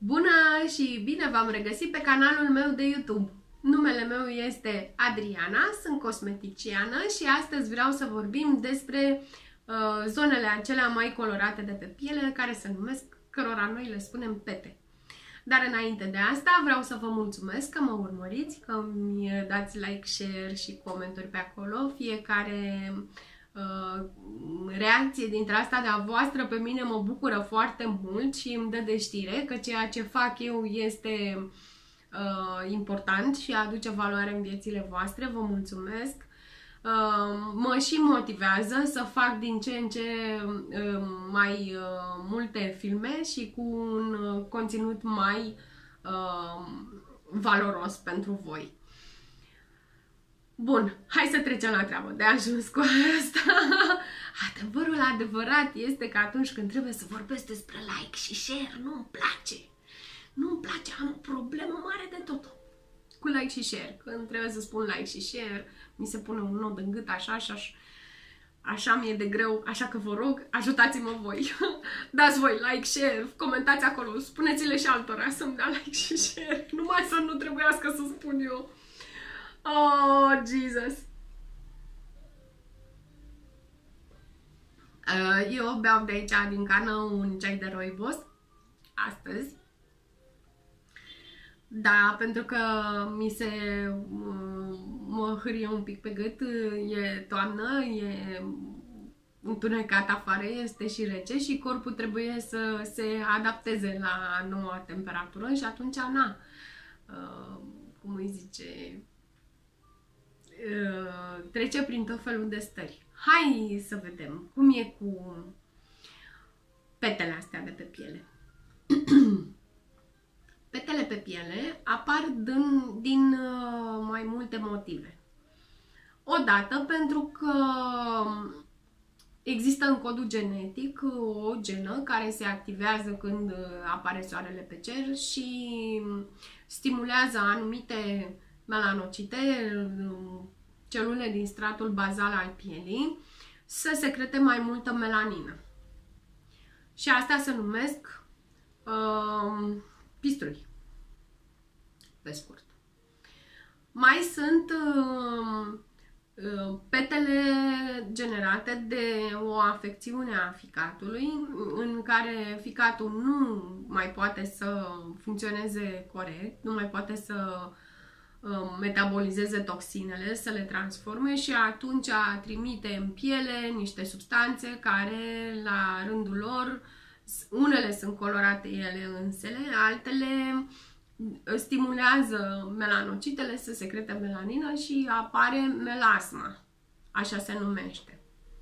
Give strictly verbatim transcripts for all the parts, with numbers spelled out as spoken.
Bună și bine v-am regăsit pe canalul meu de YouTube. Numele meu este Adriana, sunt cosmeticiană și astăzi vreau să vorbim despre uh, zonele acelea mai colorate de pe piele, care se numesc, cărora noi le spunem pete. Dar înainte de asta vreau să vă mulțumesc că mă urmăriți, că mi dați like, share și comentarii pe acolo. Fiecare uh, reacție dintre asta de a voastră pe mine mă bucură foarte mult și îmi dă de știre că ceea ce fac eu este uh, important și aduce valoare în viețile voastre. Vă mulțumesc! Uh, mă și motivează să fac din ce în ce uh, mai uh, multe filme și cu un uh, conținut mai uh, valoros pentru voi. Bun, hai să trecem la treabă, de ajuns cu asta. Adevărul adevărat este că atunci când trebuie să vorbesc despre like și share, nu-mi place. Nu-mi place, am o problemă mare de tot cu like și share. Când trebuie să spun like și share, mi se pune un nod în gât, așa și așa. Așa mi-e de greu, așa că vă rog, ajutați-mă voi. Dați voi like, share, comentați acolo, spuneți-le și altora să-mi dea like și share. Numai să nu trebuiască să spun eu. Oh, Jesus! Eu beau de aici, din cană, un ceai de rooibos astăzi. Da, pentru că mi se mă hârie un pic pe gât, e toamnă, e întunecat afară, este și rece și corpul trebuie să se adapteze la noua temperatură și atunci, na, cum îi zice, trece prin tot felul de stări. Hai să vedem cum e cu petele astea de pe piele. Petele pe piele apar din, din uh, mai multe motive. Odată pentru că există în codul genetic o genă care se activează când apare soarele pe cer și stimulează anumite melanocite, celule din stratul bazal al pielii, să secrete mai multă melanină. Și astea se numesc uh, pisturi, pe scurt. Mai sunt uh, uh, petele generate de o afecțiune a ficatului, în care ficatul nu mai poate să funcționeze corect, nu mai poate să uh, metabolizeze toxinele, să le transforme și atunci trimite în piele niște substanțe care, la rândul lor, unele sunt colorate ele însele, altele stimulează melanocitele să secrete melanină și apare melasma, așa se numește.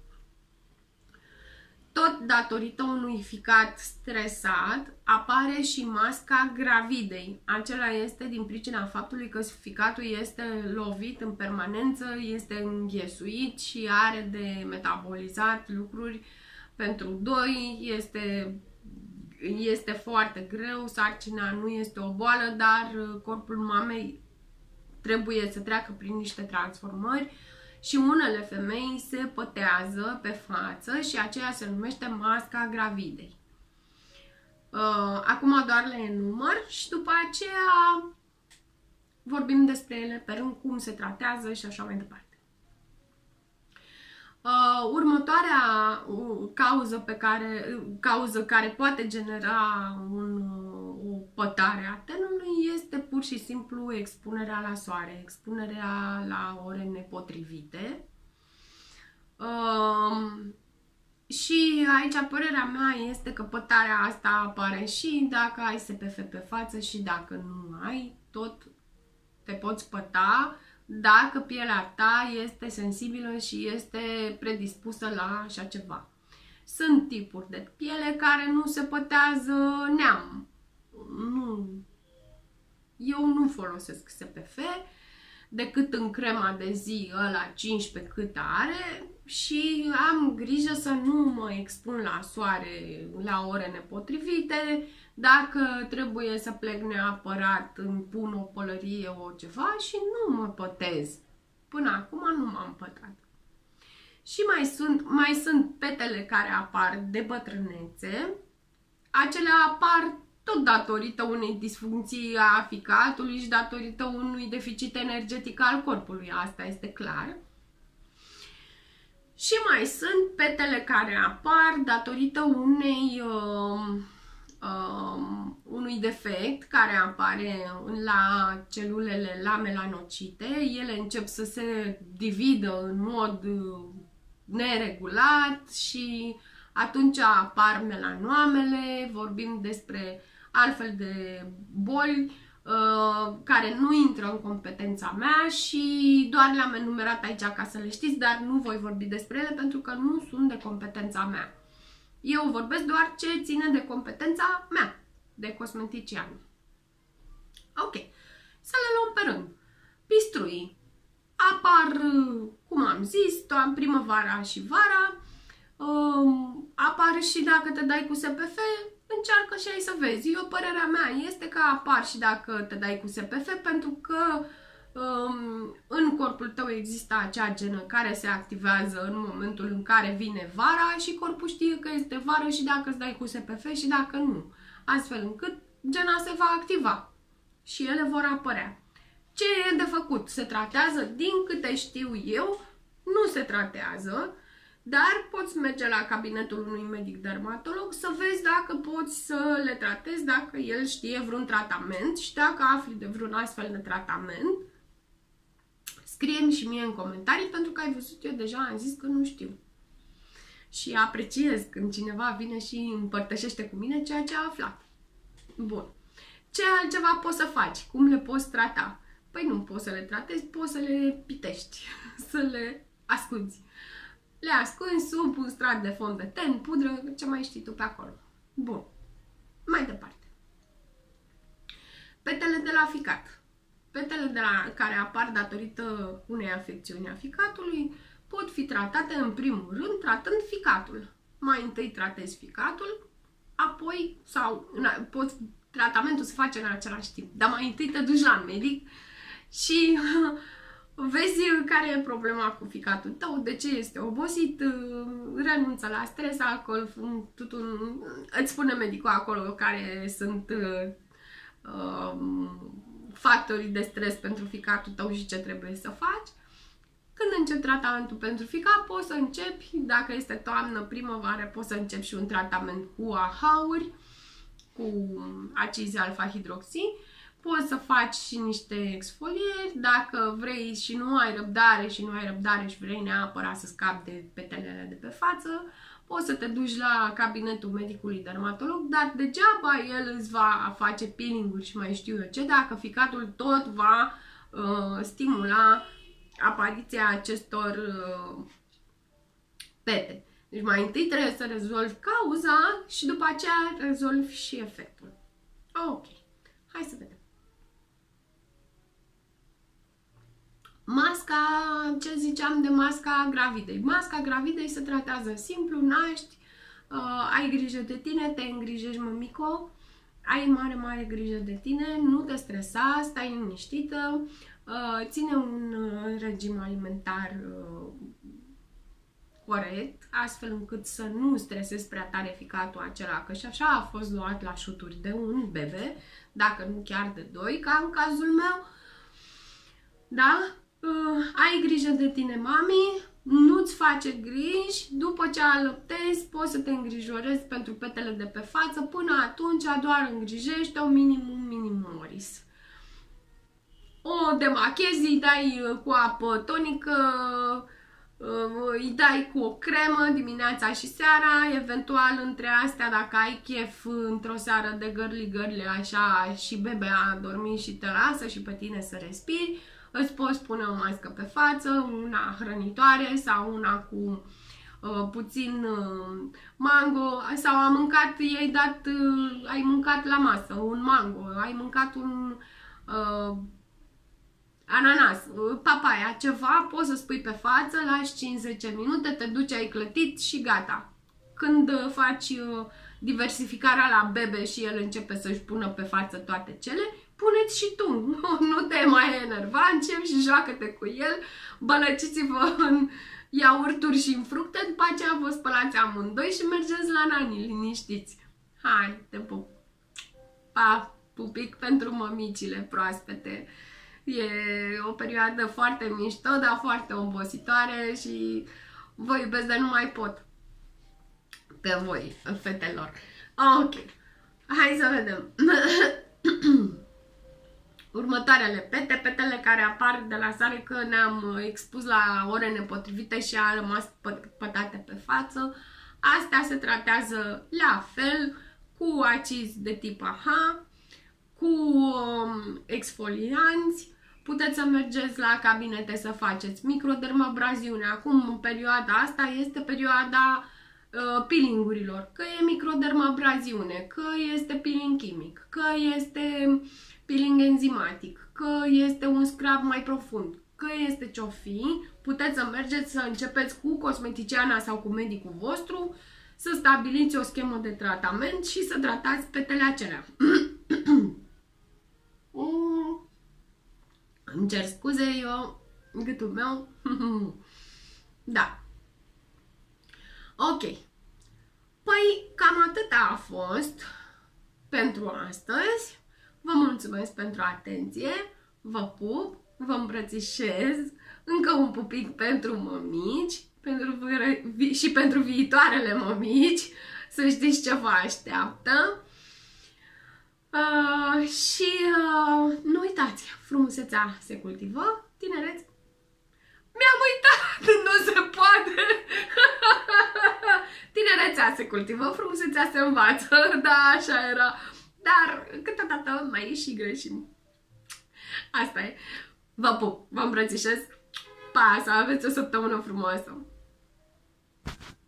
Tot datorită unui ficat stresat apare și masca gravidei. Acela este din pricina faptului că ficatul este lovit în permanență, este înghesuit și are de metabolizat lucruri pentru doi, este, este foarte greu, sarcina nu este o boală, dar corpul mamei trebuie să treacă prin niște transformări și unele femei se pătează pe față și aceea se numește masca gravidei. Acum doar le enumăr și după aceea vorbim despre ele pe rând, cum se tratează și așa mai departe. Uh, următoarea uh, cauză, pe care, uh, cauză care poate genera un, uh, o pătare a tenului este pur și simplu expunerea la soare, expunerea la ore nepotrivite. Uh, și aici părerea mea este că pătarea asta apare și dacă ai S P F pe față și dacă nu ai, tot te poți păta dacă pielea ta este sensibilă și este predispusă la așa ceva. Sunt tipuri de piele care nu se pătează neam. Nu. Eu nu folosesc S P F decât în crema de zi ăla cincisprezece cât are și am grijă să nu mă expun la soare la ore nepotrivite. Dacă trebuie să plec neapărat, îmi pun o pălărie o ceva și nu mă pătez. Până acum nu m-am pătat. Și mai sunt, mai sunt petele care apar de bătrânețe. Acelea apar tot datorită unei disfuncții a ficatului și datorită unui deficit energetic al corpului, asta este clar. Și mai sunt petele care apar datorită unei, uh, uh, unui defect care apare la celulele la melanocite. Ele încep să se dividă în mod neregulat și atunci apar melanoamele. Vorbim despre altfel de boli uh, care nu intră în competența mea și doar le-am enumerat aici ca să le știți, dar nu voi vorbi despre ele pentru că nu sunt de competența mea. Eu vorbesc doar ce ține de competența mea, de cosmetician. Ok, să le luăm pe rând. Pistruii apar, cum am zis, toamna, primăvara și vara. Um, apar și dacă te dai cu S P F, încearcă și ai să vezi. Eu, părerea mea este că apar și dacă te dai cu S P F, pentru că um, în corpul tău există acea genă care se activează în momentul în care vine vara și corpul știe că este vară și dacă îți dai cu S P F și dacă nu. Astfel încât gena se va activa și ele vor apărea. Ce e de făcut? Se tratează? Din câte știu eu, nu se tratează. Dar poți merge la cabinetul unui medic dermatolog să vezi dacă poți să le tratezi, dacă el știe vreun tratament și dacă afli de vreun astfel de tratament, scrie-mi și mie în comentarii, pentru că ai văzut, eu deja am zis că nu știu. Și apreciez când cineva vine și împărtășește cu mine ceea ce a aflat. Bun. Ce altceva poți să faci? Cum le poți trata? Păi nu poți să le tratezi, poți să le pitești, să le ascunzi. Le ascunzi sub un strat de fond de ten, pudră, ce mai știi tu pe acolo. Bun. Mai departe. Petele de la ficat. Petele de la care apar datorită unei afecțiuni a ficatului pot fi tratate în primul rând tratând ficatul. Mai întâi tratezi ficatul, apoi, sau pot, tratamentul se face în același timp, dar mai întâi te duci la medic și vezi care e problema cu ficatul tău, de ce este obosit, renunță la stres, alcool, tutun, îți spune medicul acolo care sunt uh, factorii de stres pentru ficatul tău și ce trebuie să faci. Când începi tratamentul pentru ficat, poți să începi, dacă este toamnă, primăvară, poți să începi și un tratament cu A H-uri, cu acizi alfa-hidroxi. Poți să faci și niște exfolieri, dacă vrei și nu ai răbdare și nu ai răbdare și vrei neapărat să scapi de petelele de pe față, poți să te duci la cabinetul medicului dermatolog, dar degeaba el îți va face peeling-uri și mai știu eu ce, dacă ficatul tot va uh, stimula apariția acestor uh, pete. Deci mai întâi trebuie să rezolvi cauza și după aceea rezolvi și efectul. Ok, hai să vedem. Masca, ce ziceam de masca gravidei? Masca gravidei se tratează simplu, naști, uh, ai grijă de tine, te îngrijești, mămico, ai mare, mare grijă de tine, nu te stresa, stai liniștită, uh, ține un uh, regim alimentar uh, corect, astfel încât să nu stresezi prea tare ficatul acela, că și așa a fost luat la șuturi de un bebe, dacă nu chiar de doi, ca în cazul meu. Da? Uh, ai grijă de tine, mami, nu-ți face griji, după ce alăptezi poți să te îngrijorezi pentru petele de pe față, până atunci doar îngrijește-o minimum minimoris. O demachezi, îi dai cu apă tonică, îi dai cu o cremă dimineața și seara, eventual între astea, dacă ai chef într-o seară de gărli-gărli așa și bebea a dormit și te lasă și pe tine să respiri, îți poți pune o mască pe față, una hrănitoare sau una cu uh, puțin uh, mango, sau a mâncat, i-ai dat, uh, ai mâncat la masă un mango, ai mâncat un uh, ananas, uh, papaya, ceva, poți să spui pe față, lași cinci zece minute, te duci, ai clătit și gata. Când uh, faci uh, diversificarea la bebe și el începe să-și pună pe față toate cele, puneți și tu, nu, nu te mai enerva, începi și joacă-te cu el, bălăciți-vă în iaurturi și în fructe, după aceea vă spălați amândoi și mergeți la nani, liniștiți. Hai, te pup! pa, pupic pentru mămicile proaspete. E o perioadă foarte mișto, dar foarte obositoare și vă iubesc de nu mai pot pe voi, fetelor. Ok, hai să vedem. Următoarele pete, petele care apar de la sare că ne-am expus la ore nepotrivite și a rămas pătate pe față. Astea se tratează la fel cu acizi de tip A H, cu um, exfolianți. Puteți să mergeți la cabinete să faceți microdermabraziune. Acum, în perioada asta, este perioada uh, peelingurilor. Că e microdermabraziune, că este peeling chimic, că este peeling enzimatic, că este un scrub mai profund, că este ce-o fi. Puteți să mergeți să începeți cu cosmeticiana sau cu medicul vostru, să stabiliți o schemă de tratament și să tratați petele acelea. Îmi cer scuze, eu, gâtul meu, da. Ok. Păi, cam atâta a fost pentru astăzi. Vă mulțumesc pentru atenție, vă pup, vă îmbrățișez, încă un pupic pentru mămici pentru, și pentru viitoarele mămici, să știți ce vă așteaptă. Uh, și uh, nu uitați, frumusețea se cultivă, tinereți. Mi-am uitat, nu se poate. Tinerețea se cultivă, frumusețea se învață, da, așa era. Dar câteodată mai și greșim. Asta e. Vă pup, vă îmbrățișez. Pa, să aveți o săptămână frumoasă.